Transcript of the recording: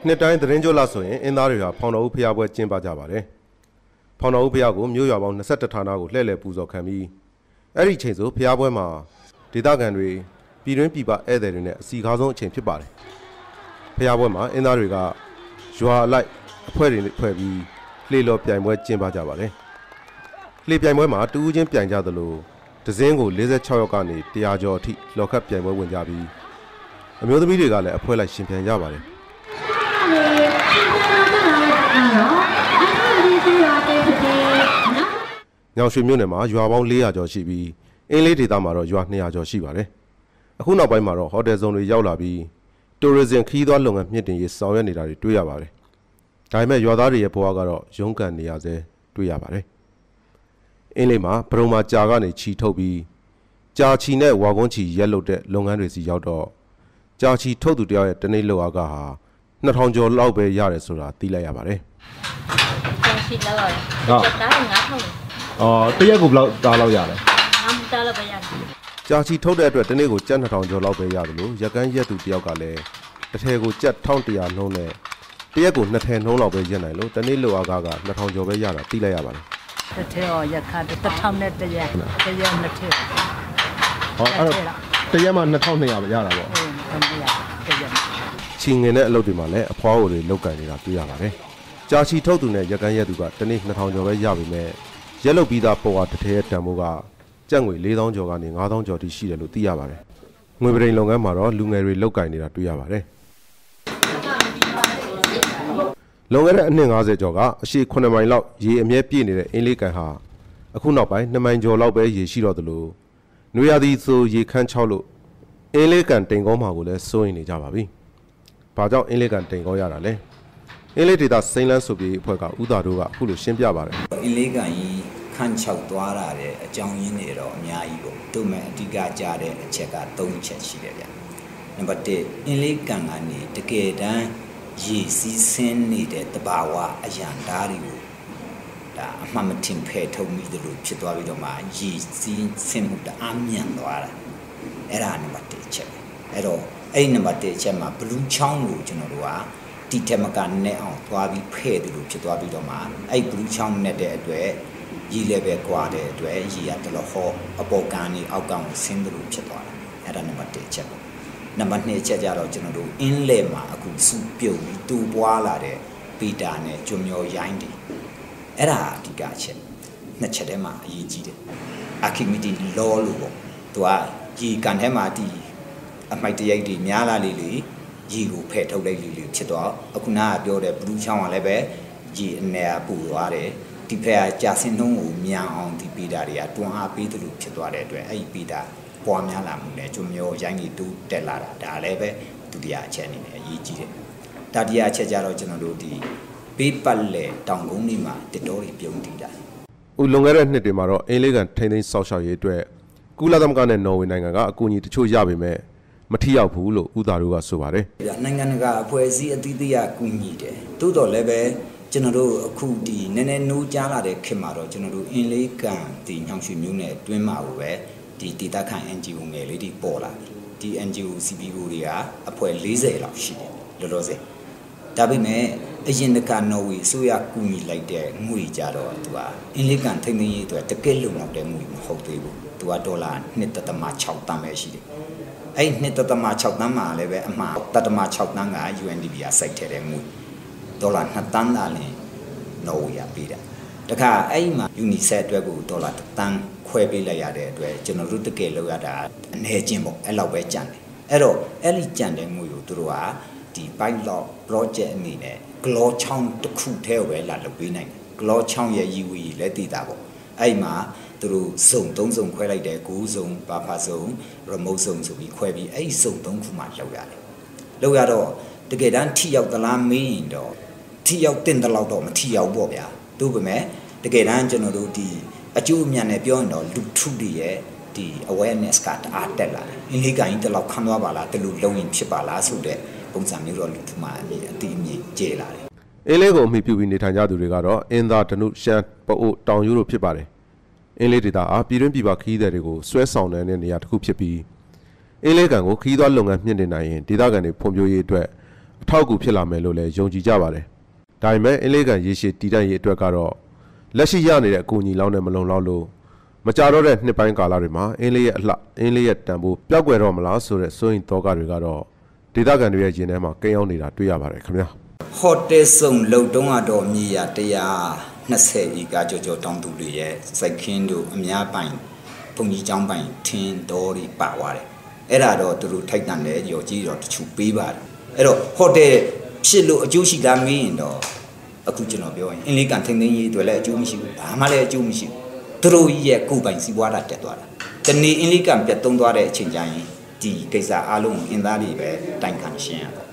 နှစ်တိုင်းသတင်းကြိုလာဆိုရင်အင်းသားတွေကဖောင်တော်ဦးဖျားပွဲကျင်းပကြပါတယ်။ဖောင်တော်ဦးဖျားကိုမြို့ရွာပေါင်း21ဌာနကိုလှည့်လည်ပူဇော်ခံပြီးအဲ့ဒီချိန်ဆိုဖျားပွဲမှာဒေသခံတွေပြည်တွင်းပြည်ပဧည့်သည်တွေနဲ့အစီကားဆုံးအချိန်ဖြစ်ပါတယ်။ဖျားပွဲမှာအင်းသားတွေကရွာအလိုက်အဖွဲ့တွေဖွဲ့ပြီးလှေလော်ပြိုင်ပွဲကျင်းပကြပါတယ်။လှေပြိုင်ပွဲမှာတူးချင်းပြိုင်ကြသလိုဒဇင်းကို46ယောက်ကနေ100ကျော်အထိလော်ခတ်ပြိုင်ပွဲဝင်ကြပြီးအမျိုးသမီးတွေကလည်းအဖွဲ့လိုက်ရှင်ပြိုင်ကြပါတယ်။ညောင်ရွှေမြို့နယ်မှာရွာပေါင်း400ကျော်ရှိပြီးအင်းလေးဒေသမှာတော့ရွာ200ကျော်ရှိပါတယ်။အခုနောက်ပိုင်းမှာတော့ဟိုတယ်ဇုံတွေရောက်လာပြီးတိုရစ်ဇင်ခီးသွားလုပ်ငန်းမြင့်တင်ရေးဆောင်ရွက်နေတာတွေတွေ့ရပါတယ်။ဒါပေမဲ့ရွာသားတွေရဲ့ဘဝကတော့ရုန်းကန်နေရဆဲတွေ့ရပါတယ်။အင်းလေးမှာဘရုံမှာကြာကနေချီထုတ်ပြီးကြာချီနဲ့ဝါကုန်းချီရက်လုတ်တဲ့လုပ်ငန်းတွေစီရောက်တော့ကြာချီထုတ်သူတယောက်ရဲ့တနေ့လောက်အားကဟာ2000ကျော်လောက်ပဲရတယ်ဆိုတာသိလိုက်ရပါတယ်။ကြာချီလောက်ရတယ်။ဟုတ်။ဒါက9000 ။တရက်ကိုဘယ်လောက်သားလောက်ရလဲ။5000လောက်ပဲရတယ်။ကြာချီထုတ်တဲ့အတွက်တနေ့ကိုကျပ်2000ကျော်လောက်ပဲရတယ်လို့ရက်ကန်းရက်သူတယောက်ကလည်းတစ်ထည်ကိုကျပ်1100နှုန်းနဲ့တရက်ကို2ထည်နှုန်းလောက်ပဲရက်နိုင်လို့တနေ့လောက်အားက2000ကျော်ပဲရတာသိလိုက်ရပါတယ်။တစ်ထည်ရောရက်ခါ1000နဲ့တရက်2ထည်။အဲ့တော့တရက်မှ2200ပဲရတာပေါ့။ဟုတ်။တရက်ချီငင်တဲ့အလုပ်တွေမှာလည်းအဖွားတွေလောက်ကင်နေတာတွေ့ရပါတယ်။ကြာချီထုတ်သူနဲ့ရက်ကန်းရက်သူကတနေ့2000ကျော်ပဲရပါမယ်။ရက်လုတ်ပြီးသားပေါ်ဝါတစ်ထည်ရဲ့တန်ဖိုးကကျပ်ငွေ4000ကျော်ကနေ5000ကျော်ထိရှိတယ်လို့သိရပါတယ်။ငွေပရိန်လုပ်ငန်းမှာတော့လူငယ်တွေလောက်ကင်နေတာတွေ့ရပါတယ်။လွန်ခဲ့တဲ့အနှစ်50ကျော်ကအရှိ9မိုင်လောက်ရေအမြဲပြည့်နေတဲ့အင်းလေးကန်ဟာအခုနောက်ပိုင်း2မိုင်ကျော်လောက်ပဲရေရှိတော့သလိုနွေရာသီဆိုရေခမ်းချောက်လို့အင်းလေးကန်တိမ်ကောင်းမှာကိုလည်းစိုးရိမ်နေကြပါပြီ။ဘာကြောင့်အင်းလေးကန်တိမ်ကောင်းရတာလဲ။အင်းလေးဒေတာစိန်လန်းဆိုပြီးအဖွဲ့ကဥသာတို့ကအခုလိုရှင်းပြပါတယ်။အင်းလေးကန်ကြီးခန့်ချောက်သွားတာတဲ့အကြောင်းရင်းတွေတော့အများကြီးပေါ့။တို့မဲ့အဓိကကြားတဲ့အချက်က3ချက်ရှိတယ်ဗျ။နံပါတ်1အင်းလေးကန်ကနေတကယ်တမ်းရေစီးဆင်းနေတဲ့တဘာဝအရန်ဓာတ်တွေကိုဒါအမှန်မတင်ဖယ်ထုတ်မိတယ်လို့ဖြစ်သွားပြီးတော့မှရေစီးဆင်းမှုတအားမြန်သွားတာအဲ့ဒါနံပါတ်1ချက်အဲ့တော့အဲ့နံပါတ်1ချက်မှာဘလူးချောင်းကိုကျွန်တော်တို့ကတီထက်မကနဲ့အောင်သွားပြီးဖဲ့တယ်လို့ဖြစ်သွားပြီးတော့မှအဲ့ဘလူးချောင်းနဲ့တဲ့အတွက်ရေလည်းပဲကွာတဲ့အတွက်ရေရတလို့ဟောအပေါ်ကန်နေအောက်ကန်ကိုဆင်းတယ်လို့ဖြစ်သွားတာအဲ့ဒါနံပါတ်1ချက်ပေါ့နံပါတ်2ချက်ကြတော့ကျွန်တော်တို့အင်းလေမှာအခုစုပြုတ်ပြီးတူပွားလာတဲ့ပီတာနဲ့ကျွမျောရိုင်းတွေအဲ့ဒါအဓိကချက်နှစ်ချက်ထဲမှာအရေးကြီးတယ်အာခိမီတီလောလို့ပေါ့သူကရေကန်ထဲမှာဒီအမိုက်တရိုက်တွေများလာလေရေကိုဖယ်ထုတ်လိုက်လေဖြစ်တော့အခုနကပြောတဲ့ဘလူးချောင်းကလည်းပဲရေအနေအပူသွားတယ်ဒီဖက်ကကြာစင်နှုံးကိုမြန်အောင်ဒီပီတာတွေကတွန်းအားပေးတယ်လို့ဖြစ်သွားတဲ့အတွက်အဲ့ဒီပီတာပွားများလာမှုနဲ့ကျွမျောရိုင်းကြီးတူးတက်လာတာဒါလည်းပဲဒုတိယအချက်အနေနဲ့အရေးကြီးတယ်တတိယအချက်ကြတော့ကျွန်တော်တို့ဒီပေးပတ်လေတောင်ကုန်းတွေမှာတတော်တွေပြုံးတည်တာ။ဦးလွန်ခဲ့တဲ့နှစ်တွေမှာတော့အင်းလေးကန်ထိန်းသိမ်းဆောက်ရှောက်ရေးအတွက်ကုလသမဂ္ဂနဲ့နော်ဝေနိုင်ငံကအကူအညီတချို့ရပေမဲ့မထိရောက်ဘူးလို့ဦးသာတို့ကဆိုပါတယ်။နိုင်ငံတကာအဖွဲ့အစည်းအသီးသီးကကူညီတယ်။တိုးတော်လည်းပဲကျွန်တော်တို့အခုဒီနည်းနည်းနိုးကြားလာတဲ့ခေတ်မှာတော့ကျွန်တော်တို့အင်းလေးကန်ဒီညောင်ရွှေမျိုးနဲ့တွင်းမှာကိုပဲဒီဒေတာခန့် NGO ငယ်လေးတွေပေါ်လာတယ်။ဒီ NGO CPO တွေကအဖွဲ့40လောက်ရှိတယ်လောလောဆယ်။ဒါပေမဲ့အရင်ကနော်ဝေအစိုးရကူညီလိုက်တဲ့ငွေကြတော့သူကအင်းလေးကန်ထိန်းသိမ်းရေးအတွက်တကယ်လုံလောက်တဲ့ငွေမဟုတ်သေးဘူး။သူကဒေါ်လာ1.6 တန်းပဲရှိတယ်။အဲ့1.6 တန်းမှာလည်းပဲအမှား1.6 တန်းက UNDP ကစိုက်ထည့်တဲ့ငွေဒေါ်လာ2တန်းသာလင်နော်ဝေရပေးတာ။တခါအဲ့မှာ UNICEF အတွက်ကိုဒေါ်လာ1တန်းခွဲပေးလိုက်ရတဲ့အတွက်ကျွန်တော်တို့တကယ်လောက်ရတာအနေချင်းပေါ့အဲ့လောက်ပဲကြံတယ်။အဲ့တော့အဲ့ဒီကြံတဲ့ငွေကိုသူတို့ကဒီ pilot project အနေနဲ့ဂလောချောင်းတစ်ခုတည်းပဲလာလုပ်ပေးနိုင်တယ်ဂလောချောင်းရဲ့ရည်ဝီလည်းတည်တာပေါ့အဲ့မှာသူတို့စုံ3စုံခွဲလိုက်တယ်9စုံဘာဖာစုံ remote စုံဆိုပြီးခွဲပြီးအဲ့စုံ3ခုမှလောက်ရတယ်လောက်ရတော့တကယ်တမ်းထိရောက်သလားမေးရင်တော့ထိရောက်တင်တဲ့လောက်တော့မထိရောက်ပေါ့ဗျာသို့ပေမဲ့တကယ်တမ်းကျွန်တော်တို့ဒီအကျိုးအမြတ်နဲ့ပြောရင်တော့လူထုတွေရဲ့ဒီ awareness ကတအားတက်လာတယ်အင်းလေးကိုင်းတလောက်ခံသွားပါလားတလူလုံးရင်ဖြစ်ပါလားဆိုတဲ့ပုံစံမျိုးတော့လူထုမှာအတိအမြင့်ကျေလာတယ်အင်းလေးကိုအမိပြုပြီးနေထိုင်ကြသူတွေကတော့အင်းသားဒနုရှမ်းပအို့တောင်ယူတို့ဖြစ်ပါတယ်အင်းလေးဒေတာအားပြည်တွင်းပြည်ပခီးသည်တွေကိုဆွဲဆောင်တဲ့နေရာတစ်ခုဖြစ်ပြီးအင်းလေးကန်ကိုခီးသွားလုပ်ငန်းမြင့်တင်နိုင်ရင်ဒေသခံတွေဖွံ့ဖြိုးရေးအတွက်အထောက်အကူဖြစ်လာမယ်လို့လည်းယုံကြည်ကြပါတယ်။ဒါပေမဲ့အင်းလေးကန်ရေရှည်တည်တံ့ရေးအတွက်ကတော့လက်ရှိရနေတဲ့အကူအညီလောက်နဲ့မလုံလောက်လို့မကြတော့တဲ့နှစ်ပိုင်းကာလတွေမှာအင်းလေးရဲ့အလှအင်းလေးရဲ့တန်ဖိုးပျောက်ကွယ်တော့မလားဆိုတဲ့စိုးရိမ်သောကတွေကတော့ဒေသခံတွေရဲ့ရင်ထဲမှာကိန်းအောင်နေတာတွေ့ရပါတယ်ခင်ဗျာဟိုတယ်ဆောင်လုံတုံးကတော့မြေယာ120ဧကကျော်တောင်သူတွေရဲ့စိုက်ခင်းတို့အများပိုင်ဘုံကြီးကျောင်းပိုင်ထင်းတော်တွေပါသွားတယ်အဲ့ဒါတော့သူတို့ထိုက်တန်တဲ့ရော်ကြီးတော့တချို့ပေးပါတယ်အဲ့တော့ဟိုတယ်ဖြစ်လို့အကျိုးရှိလားမေးရင်တော့အခုကျွန်တော်ပြောရင်အင်းလေးကန်ထိန်သိမ်းရေးတွေလည်းအကျိုးမရှိဘူးဘာမှလည်းအကျိုးမရှိဘူးသူတို့ရဲ့ကိုယ်ပိုင်စီးပွားတာတက်သွားတာတနေ့အင်းလေးကန်ပြတ်သုံးသွားတဲ့အချိန်ကျရင်ဒီကိစ္စအားလုံးအင်းသားတွေပဲတိုင်ခံရှင်းရတာ